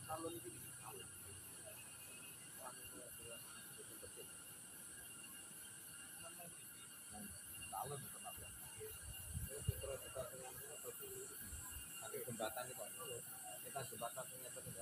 Alun iki alun. Alun tempat ya. Terus kita ada jembatan itu. Kita jembatan punya